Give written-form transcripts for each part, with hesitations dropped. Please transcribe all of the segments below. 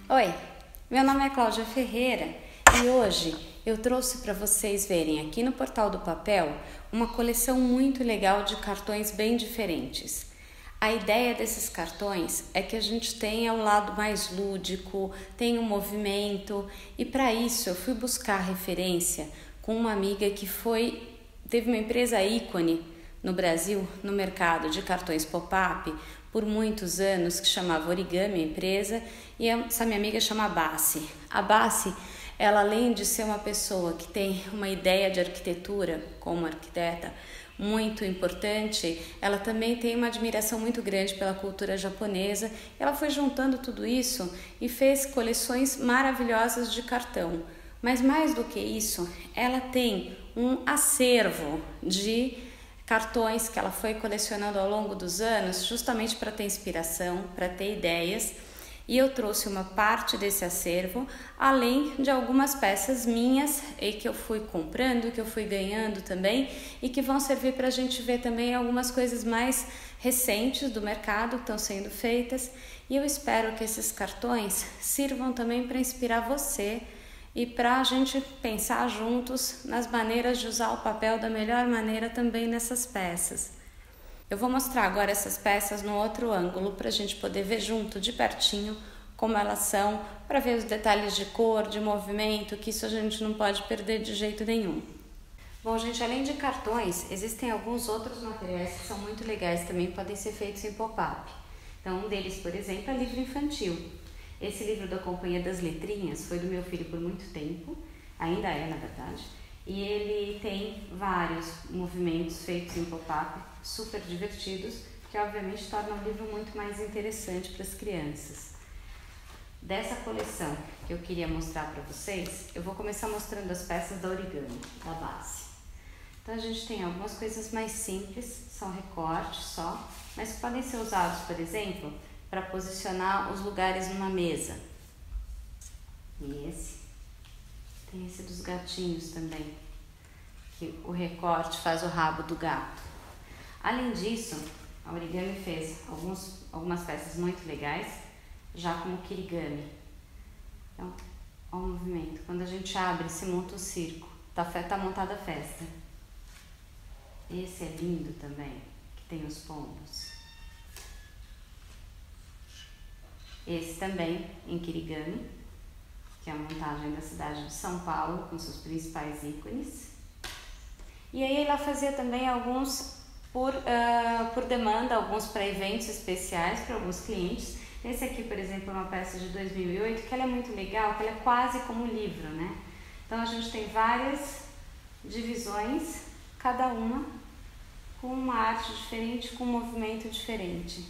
Oi, meu nome é Cláudia Ferreira e hoje eu trouxe para vocês verem aqui no Portal do Papel uma coleção muito legal de cartões bem diferentes. A ideia desses cartões é que a gente tenha um lado mais lúdico, tenha um movimento, e para isso eu fui buscar referência com uma amiga que teve uma empresa ícone no Brasil, no mercado de cartões pop-up, por muitos anos, que chamava Origami, a empresa, e essa minha amiga chama Bassi. A Bassi, ela além de ser uma pessoa que tem uma ideia de arquitetura como arquiteta muito importante, ela também tem uma admiração muito grande pela cultura japonesa. Ela foi juntando tudo isso e fez coleções maravilhosas de cartão. Mas mais do que isso, ela tem um acervo de cartões que ela foi colecionando ao longo dos anos, justamente para ter inspiração, para ter ideias. E eu trouxe uma parte desse acervo, além de algumas peças minhas e que eu fui comprando, que eu fui ganhando também, e que vão servir para a gente ver também algumas coisas mais recentes do mercado que estão sendo feitas. E eu espero que esses cartões sirvam também para inspirar você e para a gente pensar juntos nas maneiras de usar o papel da melhor maneira também nessas peças. Eu vou mostrar agora essas peças no outro ângulo para a gente poder ver junto, de pertinho, como elas são, para ver os detalhes de cor, de movimento, que isso a gente não pode perder de jeito nenhum. Bom, gente, além de cartões, existem alguns outros materiais que são muito legais também, podem ser feitos em pop-up. Então, um deles, por exemplo, é livro infantil. Esse livro da Companhia das Letrinhas foi do meu filho por muito tempo, ainda é, na verdade, e ele tem vários movimentos feitos em pop-up, super divertidos, que obviamente tornam o livro muito mais interessante para as crianças. Dessa coleção que eu queria mostrar para vocês, eu vou começar mostrando as peças da Origami, da base. Então a gente tem algumas coisas mais simples, são recortes só, mas que podem ser usados, por exemplo, para posicionar os lugares numa mesa. E tem esse dos gatinhos também, que o recorte faz o rabo do gato. Além disso, a Origami fez algumas peças muito legais, já como kirigami. Então, olha o movimento. Quando a gente abre, se monta o circo. Tá montada a festa. Esse é lindo também, que tem os pombos. Esse também em kirigami, que é a montagem da cidade de São Paulo, com seus principais ícones. E aí ela fazia também alguns por demanda, alguns para eventos especiais para alguns clientes. Esse aqui, por exemplo, é uma peça de 2008, que ela é muito legal, que ela é quase como um livro, né? Então a gente tem várias divisões, cada uma com uma arte diferente, com um movimento diferente.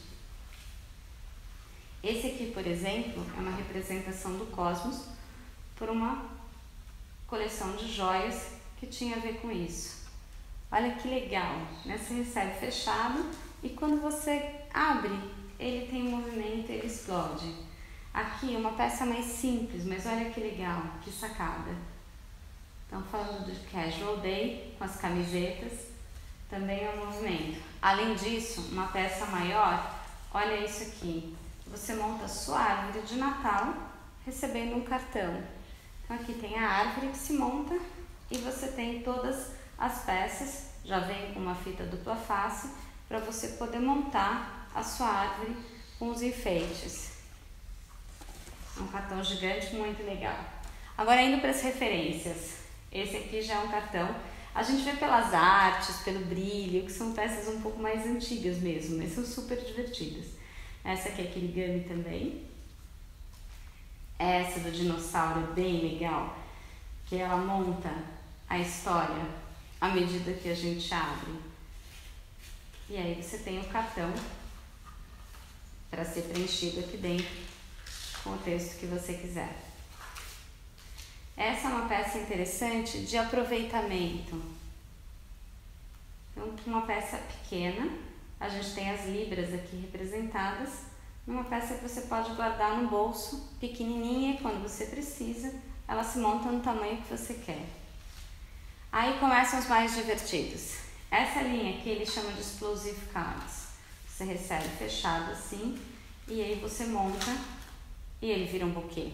Esse aqui, por exemplo, é uma representação do cosmos por uma coleção de joias que tinha a ver com isso. Olha que legal, né? Você recebe fechado e quando você abre, ele tem um movimento, ele explode. Aqui uma peça mais simples, mas olha que legal, que sacada. Então, falando de casual day, com as camisetas, também é um movimento. Além disso, uma peça maior, olha isso aqui. Você monta a sua árvore de Natal recebendo um cartão. Então aqui tem a árvore que se monta e você tem todas as peças, já vem com uma fita dupla face, para você poder montar a sua árvore com os enfeites. Um cartão gigante muito legal. Agora indo para as referências. Esse aqui já é um cartão. A gente vê pelas artes, pelo brilho, que são peças um pouco mais antigas mesmo, mas são super divertidas. Essa aqui é kirigami também. Essa do dinossauro é bem legal, que ela monta a história à medida que a gente abre. E aí você tem o cartão para ser preenchido aqui dentro com o texto que você quiser. Essa é uma peça interessante de aproveitamento. Então, uma peça pequena, a gente tem as libras aqui representadas, numa peça que você pode guardar no bolso, pequenininha, e quando você precisa, ela se monta no tamanho que você quer. Aí começam os mais divertidos. Essa linha aqui eles chamam de explosive cards. Você recebe fechado assim, e aí você monta e ele vira um buquê.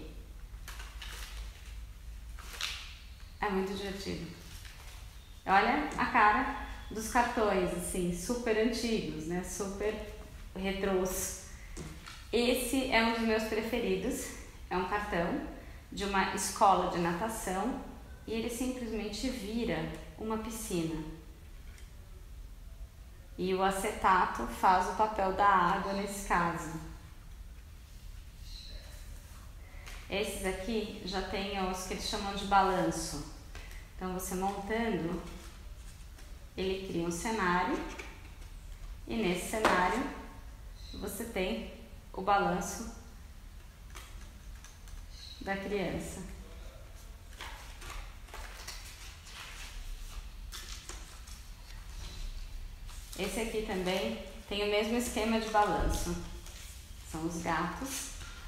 É muito divertido. Olha a cara dos cartões, assim, super antigos, né? Super retrôs. Esse é um dos meus preferidos. É um cartão de uma escola de natação e ele simplesmente vira uma piscina. E o acetato faz o papel da água nesse caso. Esses aqui já tem os que eles chamam de balanço. Então você montando, ele cria um cenário e nesse cenário você tem o balanço da criança. Esse aqui também tem o mesmo esquema de balanço. São os gatos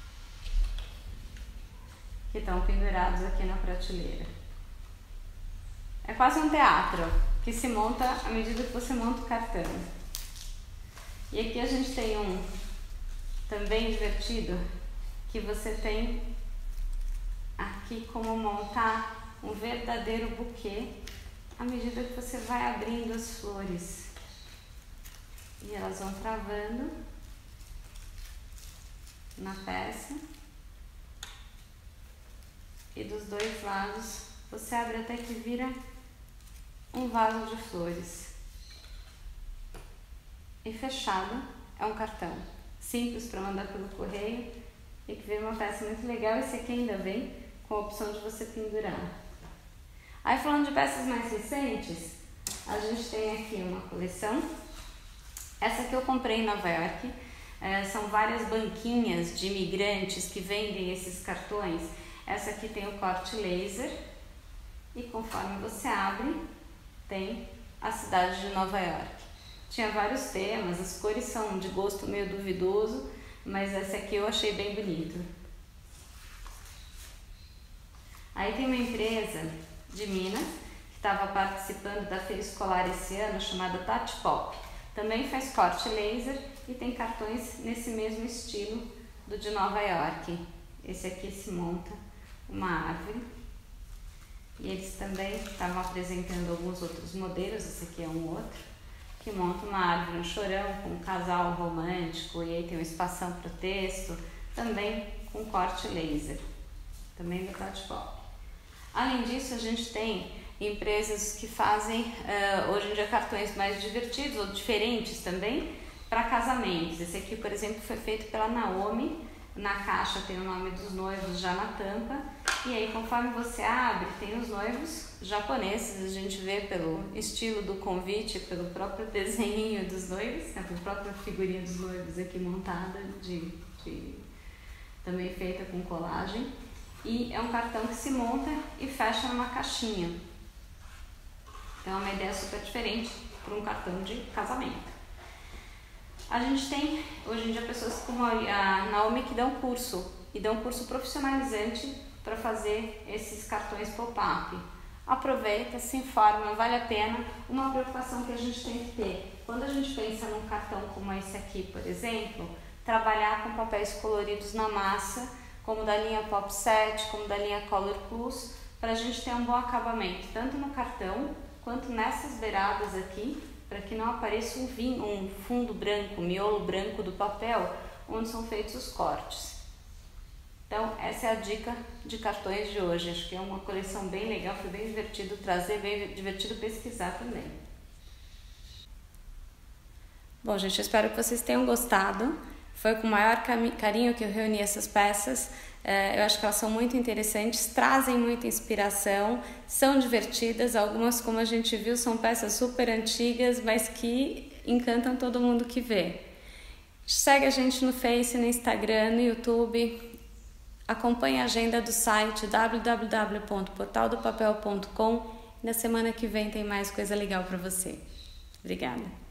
que estão pendurados aqui na prateleira. É quase um teatro que se monta à medida que você monta o cartão. E aqui a gente tem um também divertido que você tem aqui como montar um verdadeiro buquê à medida que você vai abrindo as flores. E elas vão travando na peça. E dos dois lados você abre até que vira um vaso de flores. E fechado é um cartão simples para mandar pelo correio e que vem uma peça muito legal. Esse aqui ainda vem com a opção de você pendurar. Aí falando de peças mais recentes, a gente tem aqui uma coleção. Essa aqui eu comprei em Nova York. São várias banquinhas de imigrantes que vendem esses cartões. Essa aqui tem o corte laser e conforme você abre, tem a cidade de Nova York. Tinha vários temas, as cores são de gosto meio duvidoso, mas essa aqui eu achei bem bonito. Aí tem uma empresa de Minas que estava participando da feira escolar esse ano, chamada Tati Pop. Também faz corte laser e tem cartões nesse mesmo estilo do de Nova York. Esse aqui se monta uma árvore. E eles também estavam apresentando alguns outros modelos, esse aqui é um outro, que monta uma árvore, um chorão com um casal romântico, e aí tem um espação para o texto, também com corte laser, também do Tati Pop. Além disso, a gente tem empresas que fazem hoje em dia cartões mais divertidos ou diferentes também para casamentos. Esse aqui, por exemplo, foi feito pela Naomi. Na caixa tem o nome dos noivos já na tampa, e aí conforme você abre tem os noivos japoneses. A gente vê pelo estilo do convite, pelo próprio desenho dos noivos, né, pela própria figurinha dos noivos aqui montada, também feita com colagem. E é um cartão que se monta e fecha numa caixinha. Então é uma ideia super diferente para um cartão de casamento. A gente tem hoje em dia pessoas como a Naomi que dão curso, e dão curso profissionalizante para fazer esses cartões pop-up. Aproveita, se informa, vale a pena. Uma preocupação que a gente tem que ter, quando a gente pensa num cartão como esse aqui, por exemplo, trabalhar com papéis coloridos na massa, como da linha Pop Set, como da linha Color Plus, para a gente ter um bom acabamento, tanto no cartão, quanto nessas beiradas aqui, para que não apareça um fundo branco, um miolo branco do papel, onde são feitos os cortes. Então, essa é a dica de cartões de hoje. Acho que é uma coleção bem legal, foi bem divertido trazer, bem divertido pesquisar também. Bom, gente, eu espero que vocês tenham gostado. Foi com o maior carinho que eu reuni essas peças. Eu acho que elas são muito interessantes, trazem muita inspiração, são divertidas. Algumas, como a gente viu, são peças super antigas, mas que encantam todo mundo que vê. Segue a gente no Face, no Instagram, no YouTube. Acompanhe a agenda do site www.portaldopapel.com. Na semana que vem tem mais coisa legal para você. Obrigada.